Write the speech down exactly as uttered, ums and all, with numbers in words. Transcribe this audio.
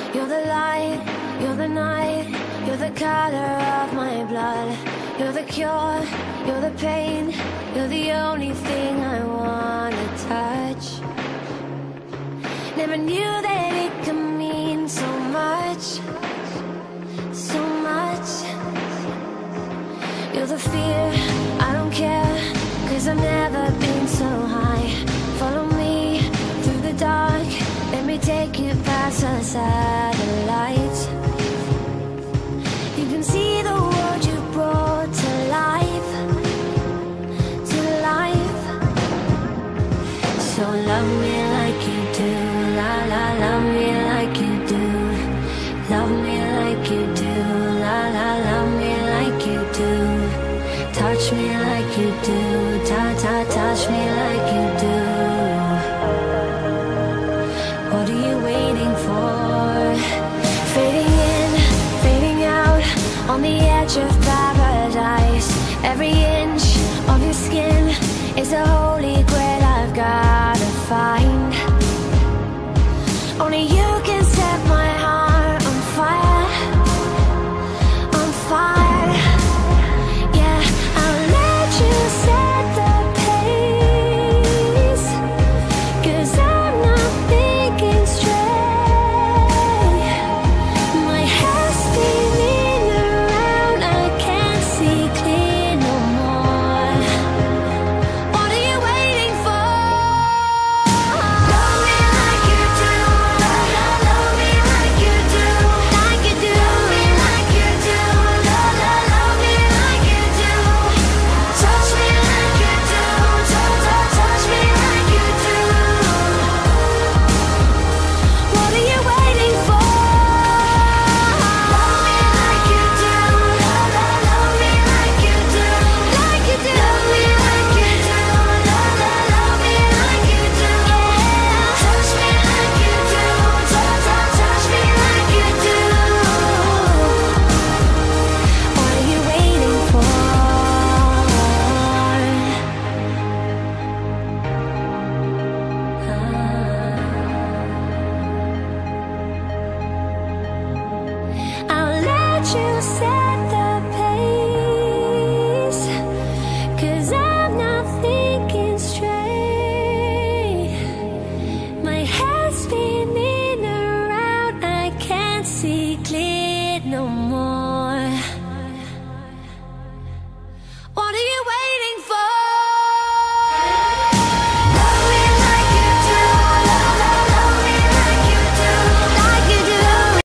You're the light, you're the night, you're the color of my blood. You're the cure, you're the pain, you're the only thing I wanna touch. Never knew that it could mean so much, so much. You're the fear, I don't care, 'cause I've never been so high. Follow me through the dark, let me take you past the satellites. You can see the world you brought to life, to life. So love me like you do, la la, love me like you do. Love me like you do, la la, love me like you do. Touch me like you do, ta ta, touch me like you do. What are you waiting for? Fading in, fading out, on the edge of paradise. Every inch of your skin is a holy grail I've gotta find. Only you can set my heart on fire, on fire. Yeah, I'll let you set the pace, 'cause I'm not thinking straight. My head's spinning around, I can't see clear no more. What are you waiting for? Love me like you do, love, love, love me like you do, like you do. Love me like you do, love, love, love me like you do. Touch me like you do, touch, touch, touch me like you do. What are you waiting for? Love me like you do, love, love, love me like you do, like you do. Love me like you do, love, love, love me like you do. Touch me like you do, touch, touch, touch me like you do. What are you waiting for? I'll let you set